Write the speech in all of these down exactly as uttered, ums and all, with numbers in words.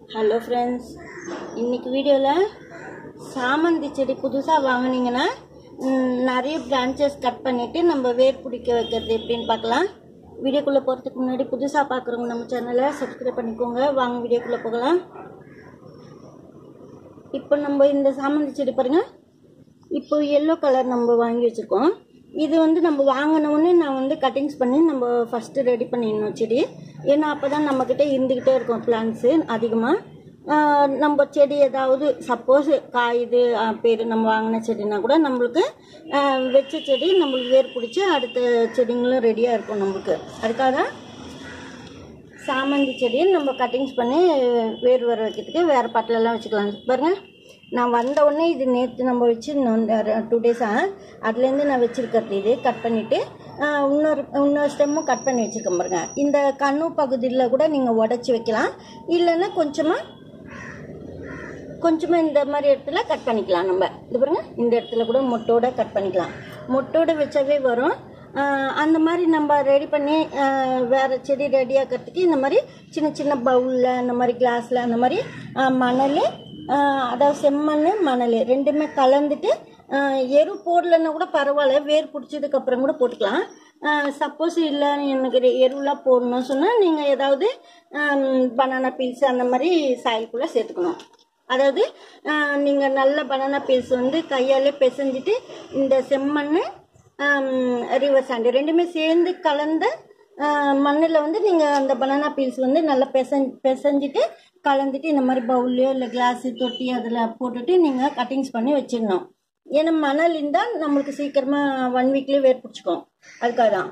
Hello friends, இன்றைக்கி வீடியோவில் சாமந்தி செடி புதுசாக வாங்கினீங்கன்னா நிறைய பிரான்ச்சஸ் கட் பண்ணிவிட்டு நம்ம வேர் பிடிக்க வைக்கிறது எப்படின்னு பார்க்கலாம். வீடியோக்குள்ளே போகிறதுக்கு முன்னாடி புதுசாக பார்க்குறவங்க நம்ம சேனலை சப்ஸ்கிரைப் பண்ணிக்கோங்க. வாங்க வீடியோக்குள்ளே போகலாம். இப்போ நம்ம இந்த சாமந்தி செடி பாருங்கள், இப்போ எல்லோ கலர் நம்ம வாங்கி வச்சுருக்கோம். இது வந்து நம்ம வாங்கினோடனே நான் வந்து கட்டிங்ஸ் பண்ணி நம்ம ஃபஸ்ட்டு ரெடி பண்ணிடணும் செடி. ஏன்னா அப்போ தான் நம்மக்கிட்ட இருந்துக்கிட்டே இருக்கும் பிளான்ட்ஸு அதிகமாக. நம்ம செடி ஏதாவது சப்போஸ் காயுது பேர் நம்ம வாங்கின செடினா கூட நம்மளுக்கு வச்ச செடி நம்மளுக்கு வேர் பிடிச்சி அடுத்த செடிங்களும் ரெடியாக இருக்கும் நம்மளுக்கு. அதுக்காக சாமந்தி செடியை நம்ம கட்டிங்ஸ் பண்ணி வேர் வர வைக்கிறதுக்கு வேறு பாட்டிலெல்லாம் வச்சுக்கலாம். பாருங்கள், நான் வந்த உடனே இது நேற்று நம்ம வச்சு டூ டேஸாக அதுலேருந்து நான் வச்சுருக்கிறது இது கட் பண்ணிவிட்டு இன்னொரு இன்னொரு ஸ்டெம்மும் கட் பண்ணி வச்சுருக்கேன். பாருங்க, இந்த கண்ணு பகுதியில் கூட நீங்கள் உடச்சி வைக்கலாம், இல்லைன்னா கொஞ்சமாக கொஞ்சமாக இந்த மாதிரி இடத்துல கட் பண்ணிக்கலாம். நம்ம இது பாருங்க, இந்த இடத்துல கூட மொட்டோட கட் பண்ணிக்கலாம். மொட்டோட வச்சாவே வரும். அந்த மாதிரி நம்ம ரெடி பண்ணி வேறு செடி ரெடியாக்கிறதுக்கு இந்த மாதிரி சின்ன சின்ன பவுலில் அந்த மாதிரி கிளாஸில் அந்த மாதிரி மணல், அதாவது செம்மண் மணல் ரெண்டுமே கலந்துட்டு எரு போடலன்னா கூட பரவாயில்ல, வேர் பிடிச்சதுக்கப்புறம் கூட போட்டுக்கலாம். சப்போஸ் இல்லை எனக்கு எருலாம் போடணும்னு சொன்னால் நீங்கள் ஏதாவது பனானா பீல்ஸ் அந்த மாதிரி சாயில்குள்ளே சேர்த்துக்கணும். அதாவது நீங்கள் நல்ல பனானா பீல்ஸ் வந்து கையாலே பிசைஞ்சிட்டு இந்த செம்மண் ரிவர் சாண்டு ரெண்டுமே சேர்ந்து கலந்த மண்ணில் வந்து நீங்கள் அந்த பனானா பீல்ஸ் வந்து நல்லா பிசைஞ்சு பிசைஞ்சிட்டு கலந்துட்டு இந்த மாதிரி பவுல்லையோ இல்லை கிளாஸு தொட்டி அதில் போட்டுட்டு நீங்கள் கட்டிங்ஸ் பண்ணி வச்சிடணும். ஏன்னா மணல் இருந்தால் நம்மளுக்கு சீக்கிரமாக ஒன் வீக்லேயே வேர் பிடிச்சிக்கும். அதுக்காக தான்.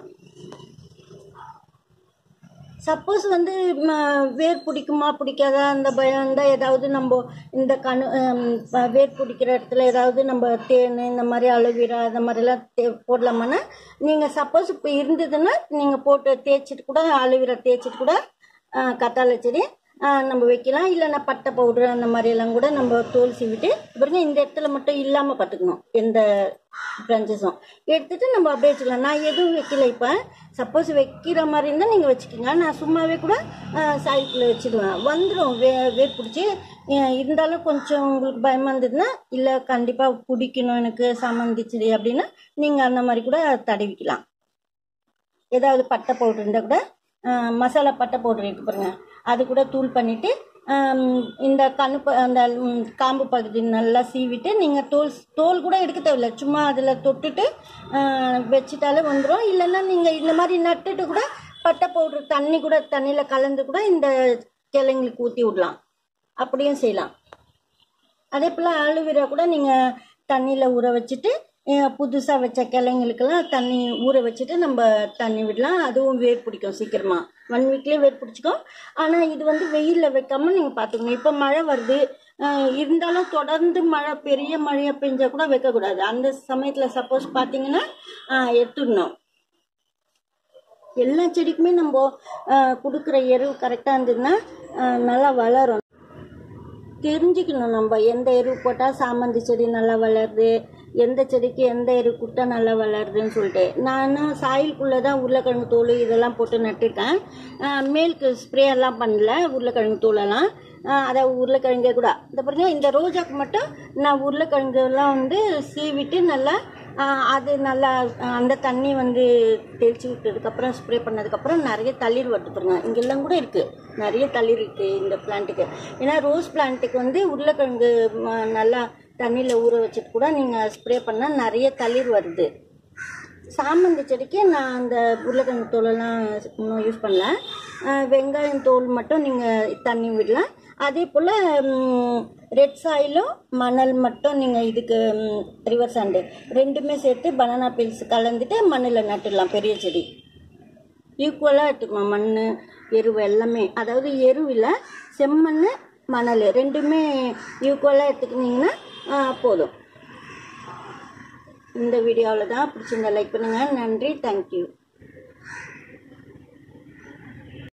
சப்போஸ் வந்து வேர் பிடிக்குமா பிடிக்காதா அந்த பயம் இருந்தால் ஏதாவது நம்ம இந்த கணு வேர் பிடிக்கிற இடத்துல ஏதாவது நம்ம தேன் இந்த மாதிரி அலோவேரா இந்த மாதிரிலாம் தே போடலாமான்னா நீங்கள் சப்போஸ் இப்போ இருந்ததுன்னா நீங்கள் போட்டு தேய்ச்சிட்டு கூட அலோவேரா தேய்ச்சிட்டு கூட கத்தாழை செடி நம்ம வைக்கலாம். இல்லைன்னா பட்டை பவுட்ரு அந்த மாதிரியெல்லாம் கூட நம்ம தோல் சீவிட்டு பாருங்க, இந்த இடத்துல மட்டும் இல்லாமல் பார்த்துக்கணும். எந்த பிரான்ச்சஸும் எடுத்துகிட்டு நம்ம அப்படியே வச்சுக்கலாம். நான் எதுவும் வைக்கல. இப்போ சப்போஸ் வைக்கிற மாதிரி இருந்தால் நீங்கள் வச்சுக்கோங்க. நான் சும்மாவே கூட சாய்க்குள்ளே வச்சுடுவேன், வந்துடும் வே வேர் பிடிச்சி. இருந்தாலும் கொஞ்சம் உங்களுக்கு பயமாக இருந்ததுன்னா, இல்லை கண்டிப்பாக பிடிக்கணும் எனக்கு சாமந்தி செடி அப்படின்னா நீங்கள் அந்த மாதிரி கூட தடவிக்கலாம். ஏதாவது பட்டை பவுட்ரு இருந்தால் கூட மசாலா பட்டை பவுட்ரு இருக்கு பாருங்கள், அது கூட தூள் பண்ணிவிட்டு இந்த கண்ணு அந்த காம்பு பகுதி நல்லா சீவிட்டு நீங்கள் தோல் தோல் கூட எடுக்க தேவையில்லை, சும்மா அதில் தொட்டுட்டு வச்சுட்டாலே வந்துடும். இல்லைன்னா நீங்கள் இந்த மாதிரி நட்டுட்டு கூட பட்டை பவுட்ரு தண்ணி கூட தண்ணியில் கலந்து கூட இந்த கிளைங்களுக்கு ஊற்றி விடலாம், அப்படியும் செய்யலாம். அதே போல் ஆலோவேரா கூட நீங்கள் தண்ணியில் ஊற வச்சுட்டு புதுசாக வச்ச கிளைங்களுக்கெல்லாம் தண்ணி ஊற வச்சுட்டு நம்ம தண்ணி விடலாம். அதுவும் வேர் பிடிக்கும் சீக்கிரமாக, ஒன் வீக்லேயே வேர் பிடிச்சிக்கும். ஆனால் இது வந்து வெயிலில் வைக்காமல் நீங்கள் பார்த்துக்கணும். இப்போ மழை வருது, இருந்தாலும் தொடர்ந்து மழை பெரிய மழையாக பெஞ்சால் கூட வைக்கக்கூடாது. அந்த சமயத்தில் சப்போஸ் பார்த்தீங்கன்னா எடுத்துடணும். எல்லா செடிக்குமே நம்ம கொடுக்குற எரு கரெக்டாக இருந்ததுன்னா நல்லா வளரும். தெரிஞ்சுக்கணும் நம்ம எந்த எரு போட்டால் சாமந்தி செடி நல்லா வளருது, எந்த செடிக்கு எந்த எரு கொடுத்தா நல்லா வளருதுன்னு சொல்லிட்டு. நான் சாயிலுக்குள்ளே தான் உருளைக்கிழங்கு தோல் இதெல்லாம் போட்டு நட்டுருக்கேன். மேலுக்கு ஸ்ப்ரே எல்லாம் பண்ணல உருளைக்கிழங்கு தோலெல்லாம், அதாவது உருளைக்கிழங்கே கூட. இந்த பாருங்க, இந்த ரோஜாக்கு மட்டும் நான் உருளைக்கிழங்குலாம் வந்து சீவிட்டு நல்லா அது நல்லா அந்த தண்ணி வந்து தெளித்து விட்டதுக்கப்புறம் ஸ்ப்ரே பண்ணதுக்கப்புறம் நிறைய தளிர் வருது பாருங்க. இங்கெல்லாம் கூட இருக்குது, நிறைய தளிர் இருக்குது இந்த பிளான்ட்டுக்கு. ஏன்னா ரோஸ் பிளான்ட்டுக்கு வந்து உருளைக்கிழங்கு நல்லா தண்ணியில் ஊற வச்சுட்டு கூட நீங்கள் ஸ்ப்ரே பண்ணால் நிறைய தளிர் வருது. சாமந்தி செடிக்கு நான் அந்த உருளைக்கிழங்கு தோலெல்லாம் இன்னும் யூஸ் பண்ணல. வெங்காயம் தோல் மட்டும் நீங்கள் தண்ணி விடலாம். அதே போல் ரெட் சாயிலும் மணல் மட்டும் நீங்கள் இதுக்கு ரிவர் சாண்டு ரெண்டுமே சேர்த்து பனானா பீல்ஸ் கலந்துட்டு மண்ணில் நட்டுடலாம். பெரிய செடி ஈக்குவலாக எடுத்துக்கணும், மண் எரு எல்லாமே. அதாவது எருவில் செம்மண் மணல் ரெண்டுமே ஈக்குவலாக எடுத்துக்கிட்டிங்கன்னா போதும். இந்த வீடியோவில் தான் பிடிச்சிருந்தா லைக் பண்ணுங்கள். நன்றி, தேங்க்யூ.